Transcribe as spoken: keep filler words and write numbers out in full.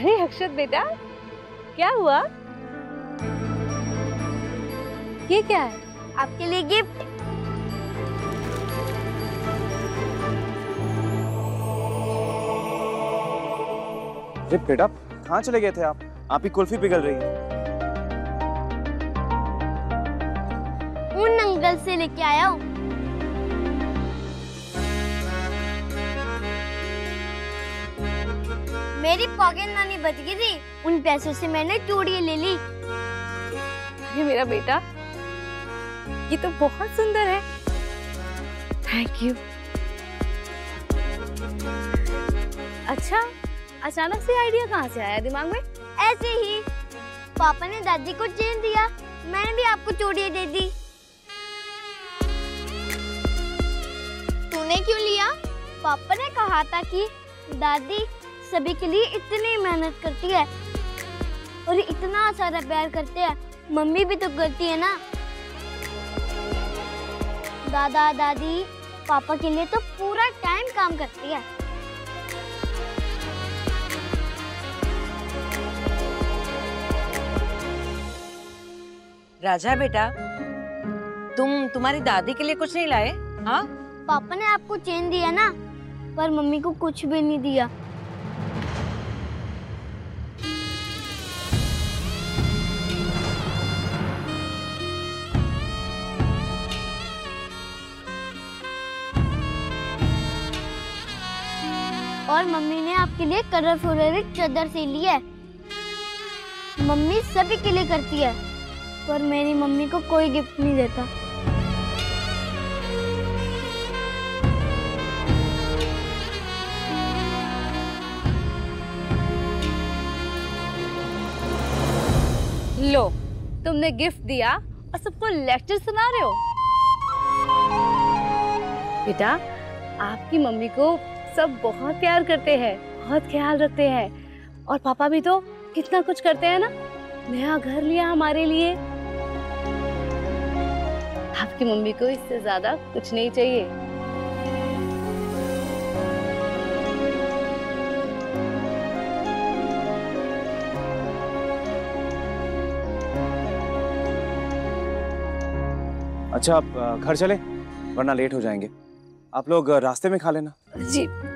अरे अक्षत बेटा, क्या हुआ? ये क्या है? आपके लिए गिफ्ट। अरे बेटा, कहाँ चले गए थे आप? आप ही कुल्फी पिघल रही है। उन अंकल से लेके आया हूँ। मेरी पॉकेट मनी बच गई थी, उन पैसों से मैंने चूड़ी ले ली। ये मेरा बेटा, ये तो बहुत सुंदर है। Thank you. अच्छा, अचानक से आइडिया कहाँ से आया दिमाग में? ऐसे ही पापा ने दादी को चेन दिया, मैंने भी आपको चूड़ी दे दी। तूने क्यों लिया? पापा ने कहा था कि दादी सभी के लिए इतनी मेहनत करती है और इतना सारा प्यार करते हैं, मम्मी भी तो करती है ना। दादा दादी पापा के लिए तो पूरा टाइम काम करती है। राजा बेटा, तुम तुम्हारी दादी के लिए कुछ नहीं लाए? हाँ? पापा ने आपको चेन दिया ना, पर मम्मी को कुछ भी नहीं दिया। और मम्मी ने आपके लिए कलरफुल चादर सी ली है। मम्मी सभी के लिए करती है, पर मेरी मम्मी को कोई गिफ्ट नहीं देता। लो, तुमने गिफ्ट दिया और सबको लेक्चर सुना रहे हो। बेटा, आपकी मम्मी को सब बहुत प्यार करते हैं, बहुत ख्याल रखते हैं, और पापा भी तो कितना कुछ करते हैं ना। नया घर लिया हमारे लिए। आपकी मम्मी को इससे ज्यादा कुछ नहीं चाहिए। अच्छा, आप घर चले, वरना लेट हो जाएंगे। आप लोग रास्ते में खा लेना। जी।